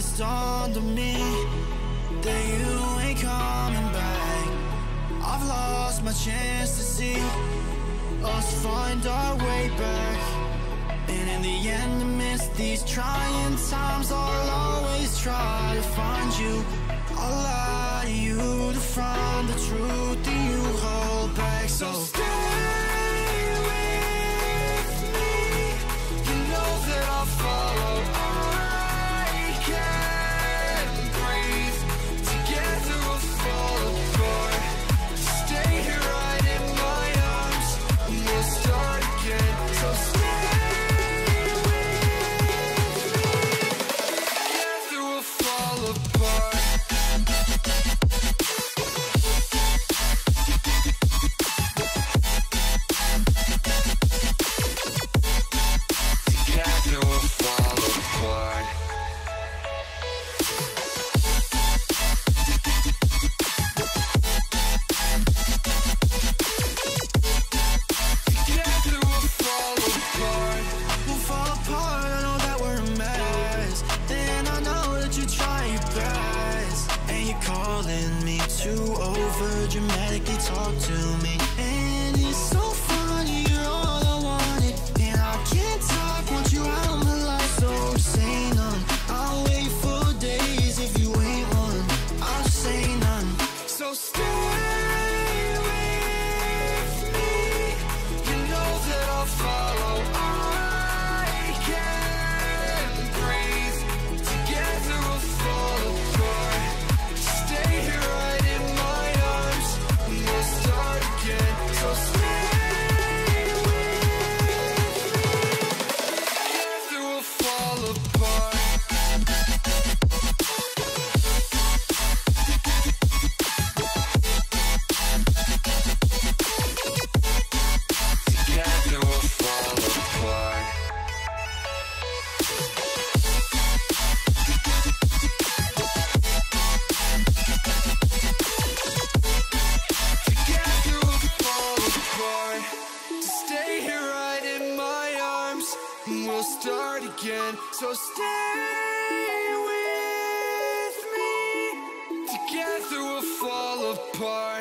it's dawned on me that you ain't coming back. I've lost my chance to see us find our way back. And in the end, amidst these trying times, I'll always try to find you. I'll lie to you to find the truth that you hold back. So stay with me. You know that I'll follow. I can't breathe. Together we'll fall apart. Stay here right in my arms, and we'll start again. So stay with me. Together we'll fall apart. Dramatically talk to me, and it's so funny, you're all I wanted, and I can't talk, want you out of my life, so say none. I'll wait for days if you ain't one, I'll say none. So stay with me, you know that I'll follow. I can't breathe, together we'll fall apart. Stay here right in my arms, we'll start again. So stay with me. Together we'll fall apart. Together we'll fall apart. Together we'll fall apart. Stay here right in my arms, and we'll start again. So stay with me. Together we'll fall apart.